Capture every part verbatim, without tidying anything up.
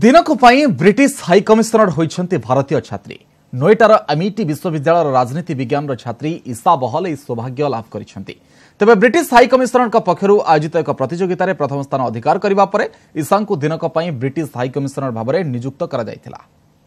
दिनक British high commissioner होइछन्ति भारतीय छात्री नोएटार Amity विश्वविद्यालय राजनीति विज्ञान छात्री ईशा बहल यह सौभाग्य लाभ करिसेंति। तेबे ब्रिटिश हाई कमिशनर पक्षरु आयोजित एक प्रतियोगिता रे प्रथम स्थान अधिकार करिबा परे ईशा को दिनक ब्रिटिश हाई कमिशनर भाव में नियुक्त करा जायतिला।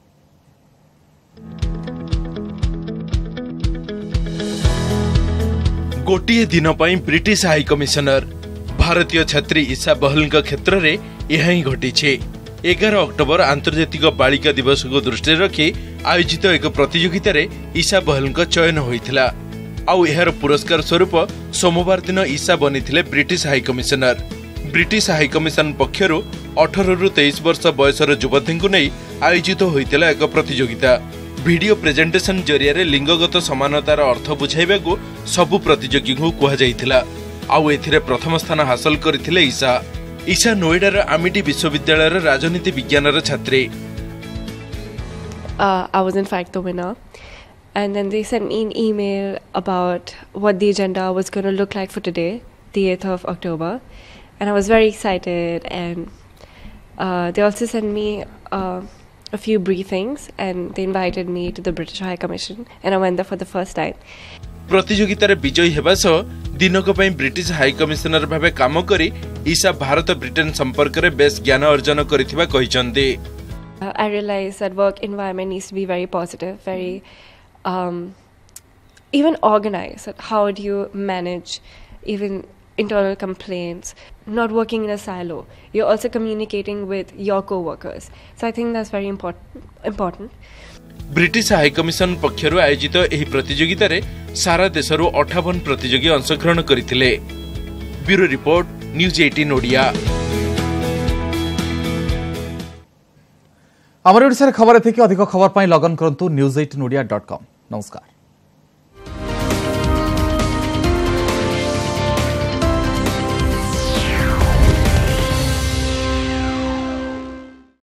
गोटिए दिन ब्रिटिश हाई कमिशनर भारतीय छात्री ईशा बहल क्षेत्र में यह ही घटी। एगार अक्टोबर आंतर्जातिक बालिका दिवस को दृष्टि रखी आयोजित एक प्रतियोगिता रे ईशा बहल चयन होइथिला। आउ एहार पुरस्कार स्वरूप सोमवार दिन ईशा बनिथिले British high commissioner. British high commission पक्षरु अठारह रु तेईस वर्ष बयसर युवती को नहीं आयोजित होइथिला एक प्रतियोगिता। वीडियो प्रेजेंटेशन जरिया लिंगगत समानतार अर्थ बुझाइबा को सबु प्रतियोगी को कहा जाइथिला। आउ एथिरे प्रथम स्थान हासिल करथिले ईशा। ईशा नोएडार एमिटी विश्वविद्यालय राजनीति विज्ञान छात्री। Uh, I was in fact the winner, and then they sent me an email about what the agenda was going to look like for today, the eighth of October, and I was very excited. And uh, they also sent me uh, a few briefings, and they invited me to the British High Commission, and I went there for the first time. प्रतियोगिता रे विजयी हेबा सह दिनक पई British high commissioner भाबे काम करी Isha Bharat Britain संपर्क रे बेस ज्ञान अर्जन करिथिबा कहिसंती। Uh, I realized that work environment needs to be very positive, very um, even organized. How do you manage even internal complaints? Not working in a silo. You're also communicating with your co-workers. So I think that's very important. important. British high commission पक्षरु आयोजित एही प्रतियोगिता रे सारा देशरु अठावन प्रतियोगी अंशग्रहण करथिले। Bureau report news अठारह ओडिया। आमर ओडिसा खबर एथिके अधिक खबर पाई लगन करंतु न्यूज अठारह ओडिया डॉट कॉम। नमस्कार।